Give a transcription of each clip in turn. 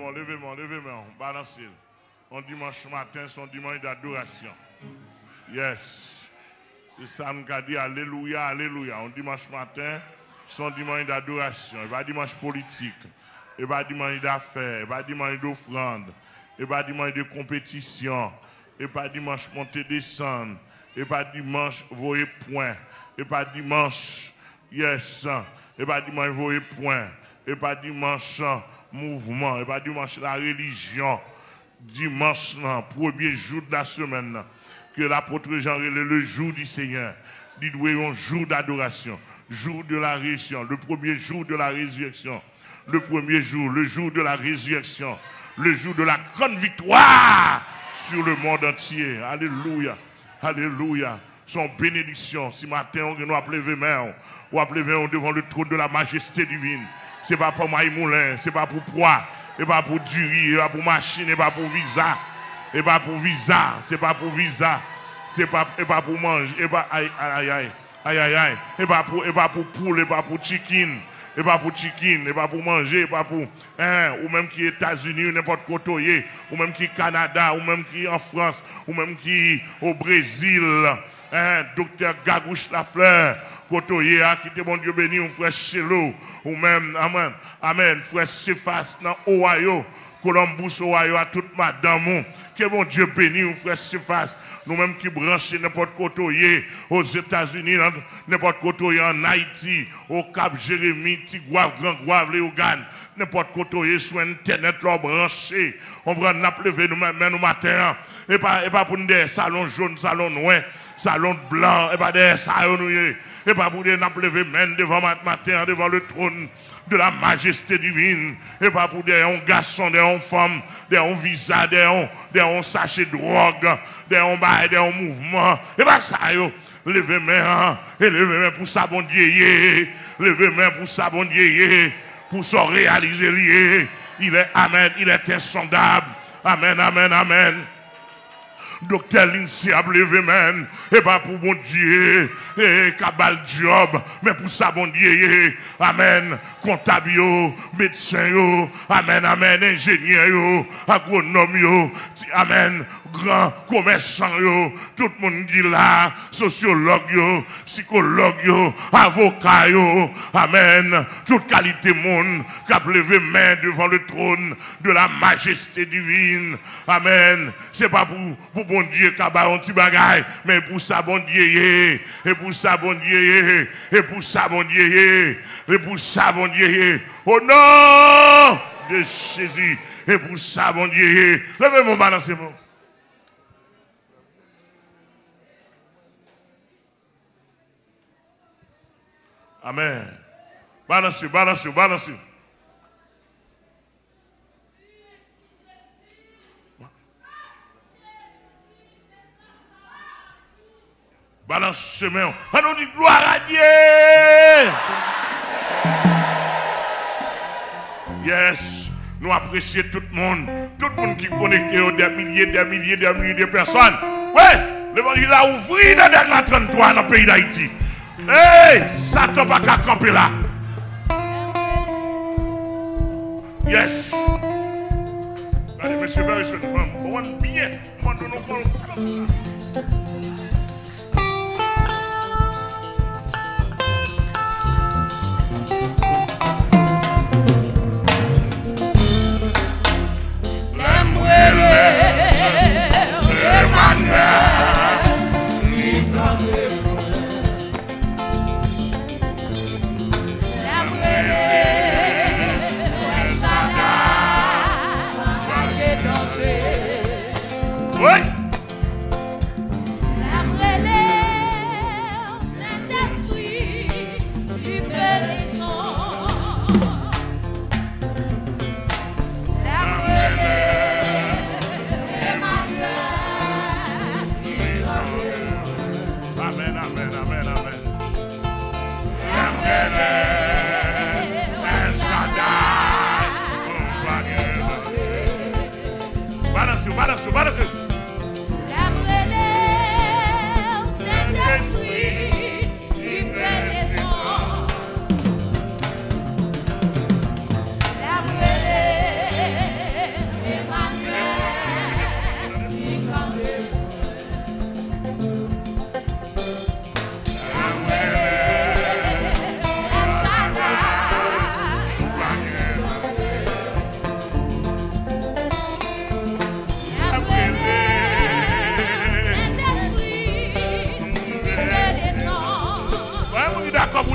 levez-moi, balancez. On dimanche matin, son dimanche d'adoration. Yes. C'est ça que dit alléluia, alléluia. On dimanche matin, son dimanche d'adoration. Et pas dimanche politique. Et pas dimanche d'affaires. Et pas dimanche d'offrande. Et pas dimanche de compétition. Et pas dimanche monter descendre. Et pas dimanche voyer point. Et pas dimanche, yes. Et pas dimanche voyer point. Et pas dimanche mouvement. Et pas dimanche la religion. Dimanche, premier jour de la semaine, que l'apôtre Jean relève le jour du Seigneur. Il doit un jour d'adoration, jour de la résurrection, le premier jour de la résurrection, le premier jour, le jour de la résurrection, le jour de la grande victoire sur le monde entier. Alléluia, alléluia. Son bénédiction, si matin on nous appelle main, ou appelle devant le trône de la majesté divine. Ce n'est pas pour Maï Moulin, ce n'est pas pour poids. Et pas pour du riz, et pas pour machine, et pas pour visa. Et pas pour visa, c'est pas pour visa. C'est pas, et pas pour manger, et pas aïe aïe aïe aïe aïe aïe. Et pas pour poule, et pas pour chicken. Et pas pour chicken, et pas pour manger, et pas pour ou même qui États-Unis, ou n'importe côté, ou même qui Canada, ou même qui en France, ou même qui au Brésil, docteur Gagouche Lafleur. Kotoye a quitté mon Dieu béni, on frère Chelo, ou même, amen, amen, frère Cephas dans Ohio, Columbus, Ohio, à toute madame, que mon Dieu béni, on frère Cephas, nous-mêmes qui branchons n'importe Kotoye, aux États-Unis, n'importe Kotoye en Haïti, au Cap Jérémie, Tigouave, Grand Gouave, Léogane, n'importe Kotoye sur Internet, leur branché, on prend lever nous-mêmes nous matin, et pas pour nous des salons jaunes, salons noirs, salon blanc, et pas des salons noirs. Et pas pour dire n'a lever main devant matin, devant le trône de la majesté divine. Et pas pour dire un garçon, des femmes, des visa, des sachets de drogue, des bail, des mouvements. Et pas ça, yo. Levez main, et levez main pour ça, bon Dieu. Levez main pour ça, bon Dieu. Pour se réaliser lié. Il est amen, il est insondable. Amen, amen, amen. Docteur Lindsay a levé même, et pas pour mon Dieu, et cabal job, mais pour ça, mon Dieu, amen, comptable, médecin, amen, amen, ingénieur, agronome, amen, grand commerçant, tout le monde qui est là, sociologue, psychologue, avocat, amen, toute qualité monde qui a levé main devant le trône de la majesté divine, amen, c'est pas pour bon Dieu qui a un petit bagaille, mais pour ça, bon Dieu, et pour ça, bon Dieu, et pour ça, bon Dieu, et pour ça, bon Dieu, au nom de Jésus, et pour ça, bon Dieu, levez mon balancement. Amen. Balancez, balancez, balancez. Balance chemin. On nous dit gloire à Dieu. Yes. Nous apprécions tout le monde qui est connecté des milliers de personnes. Ouais, l'évangile a ouvert dans le 33 dans le pays d'Haïti. Hey, ça ne va pas camper là. Yes. Allez, monsieur, vérifiez une femme. On va bien. On va donner un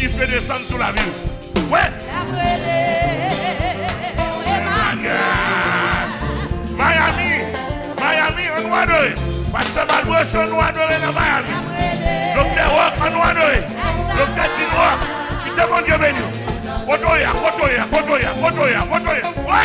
qui fait descendre sous la ville. Ouais. Miami, on doit adoré. Pasteur Malbroche, on doit adorer dans Miami. Docteur Rock, on doit adorer. Docteur Tino Rock, qui te mon Dieu béni. Kotoya. Oui.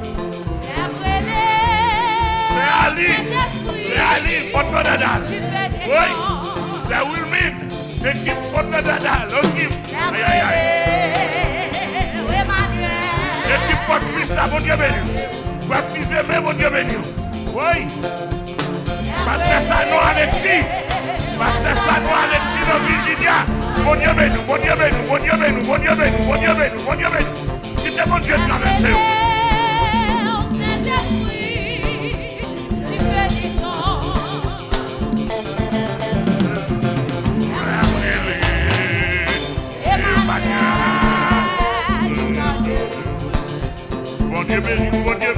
C'est Ali, Porto Dadal. Oui. C'est Wilmin, l'équipe Porto Dadal. Aïe. L'équipe Porto Mista, mon Dieu béni. Va fils aimer, mon Dieu béni. Oui. Pasteur Sano Alexis. Pasteur Sano Alexis de Virginia. Mon Dieu béni. C'est mon Dieu traversé. Bon Dieu béni.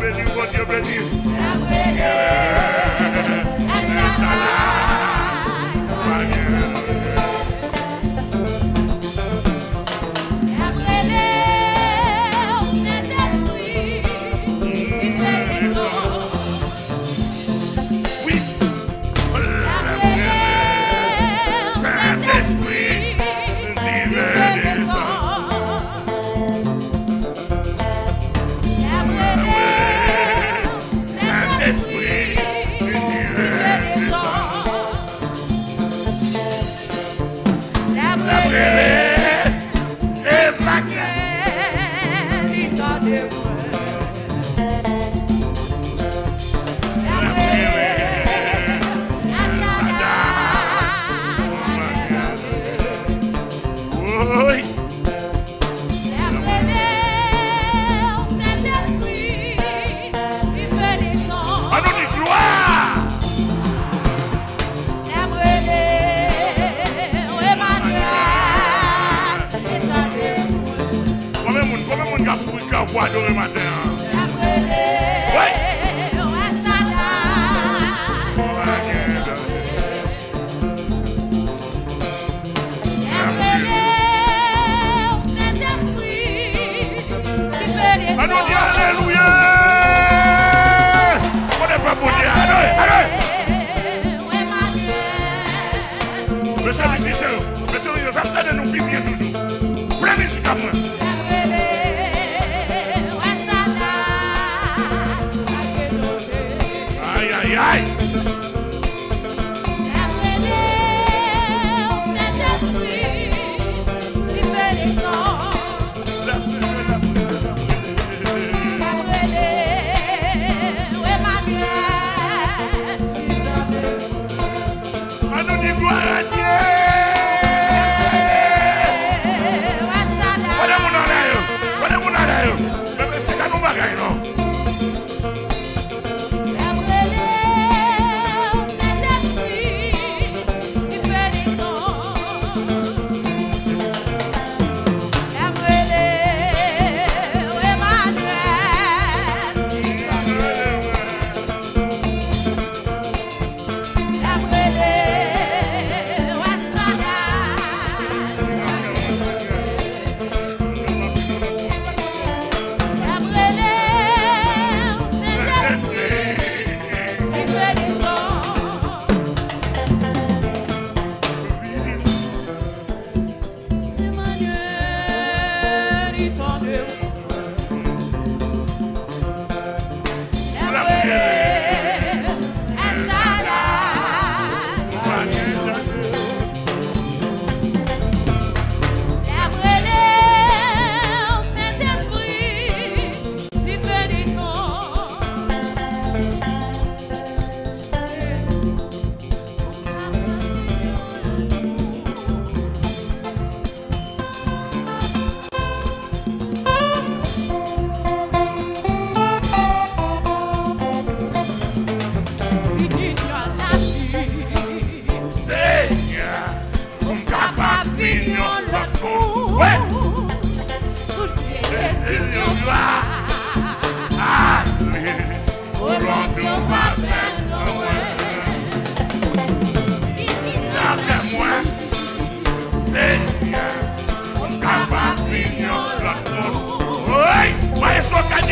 Adorer matin. Ouais. Alléluia. On n'est pas pour dire. Allez. Monsieur le musicien, monsieur le musicien, de nous pipier toujours. Plein musique à moi. Aïe.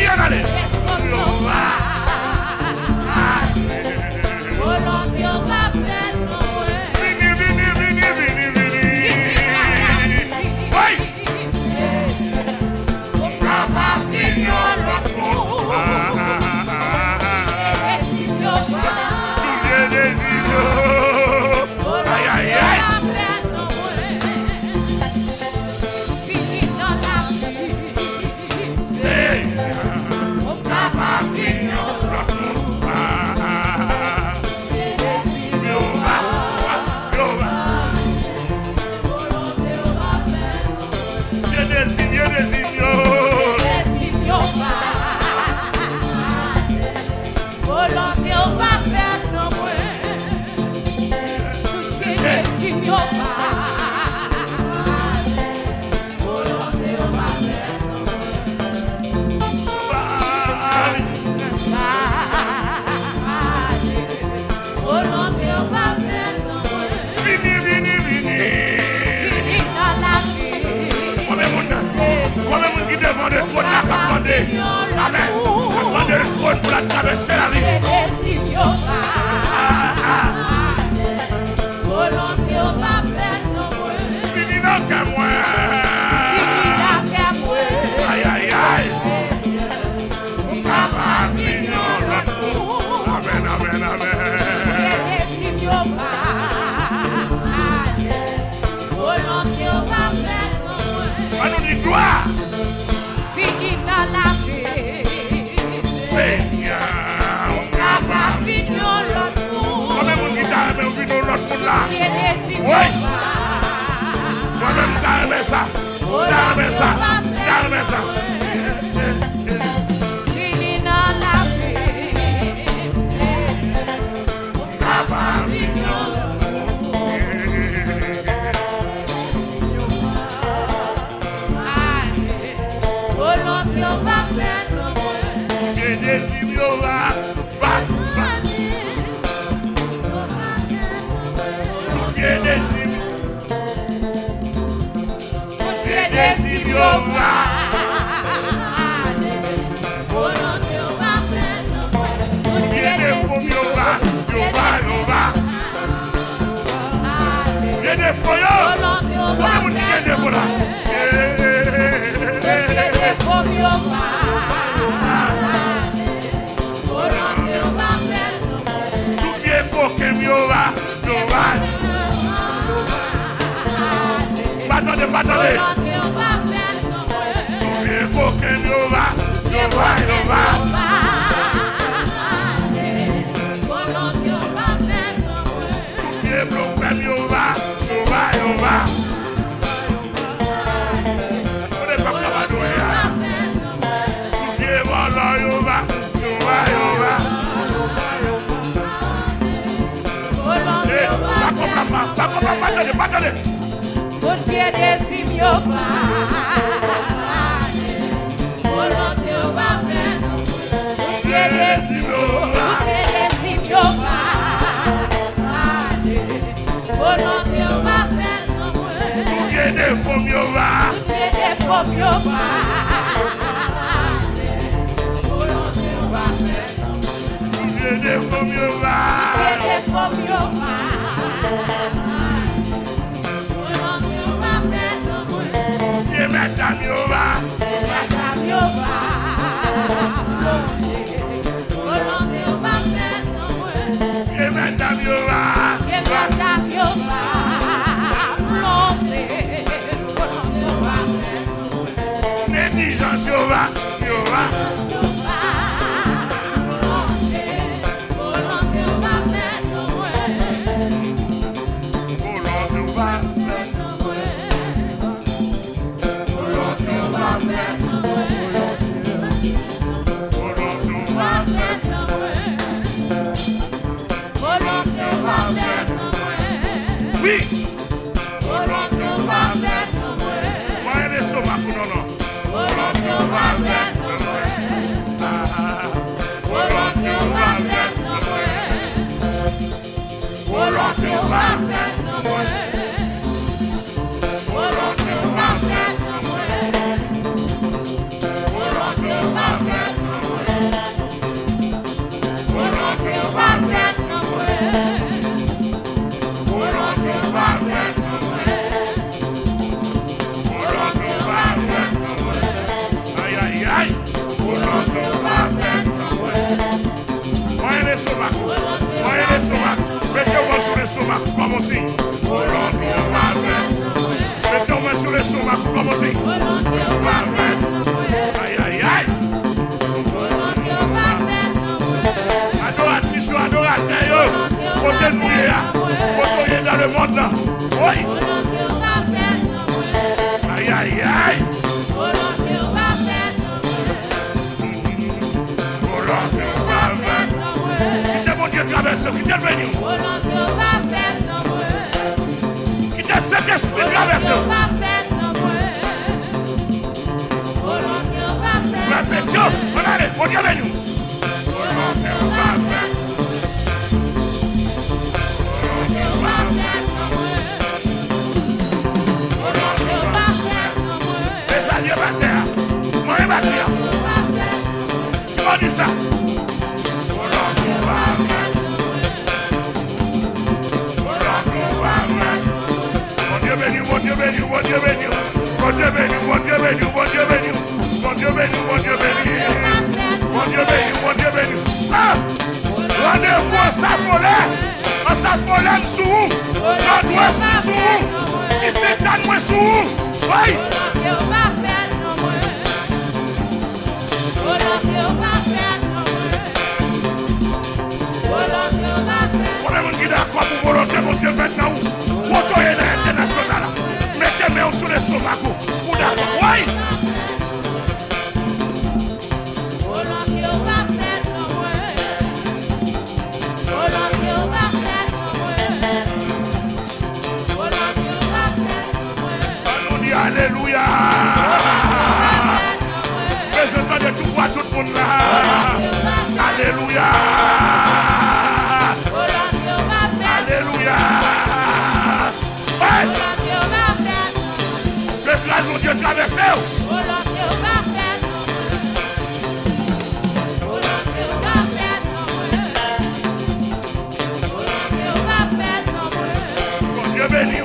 en aller. Amen. Attendez le trône pour la traverser la vie. Fini dans qu'à moi. Aïe, aïe, aïe. Amen, amen, amen. On nous dit gloire. Oui. Moi-même, t'as ça. l'estomac pour commencer. Aïe, aïe, aïe. Adoratrice, adorateur, côté nous, côté dans le monde là. Oui. Aïe, aïe, aïe. Qui traverse, qui te bénit. Qui te cet esprit traverse. Répétio, on allait, on Dieu bénit. Les alliés battent, moi je battre. Qui m'a dit ça? Mon Dieu béni, mon Dieu béni, mon Dieu béni, mon Dieu béni, mon Dieu béni, mon Dieu béni, mon Dieu béni, mon Dieu béni, mon Dieu béni, mon Dieu béni. Ah! Rendez-vous en s'affolait sous vous, l'autre sous vous, si c'est à moi sous vous, oui. On est d'accord pour volonté, mon Dieu, maintenant. Vous êtes international. Mettez-moi sous l'estomac. Vous d'accord, oui. Alléluia. Présentant de tout voix, tout le monde là. Alléluia. Alléluia. Le grâce de Dieu traversé. Mon Dieu béni.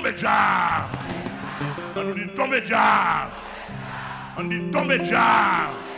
tomber déjà. On nous dit tomber déjà. On dit tomber déjà.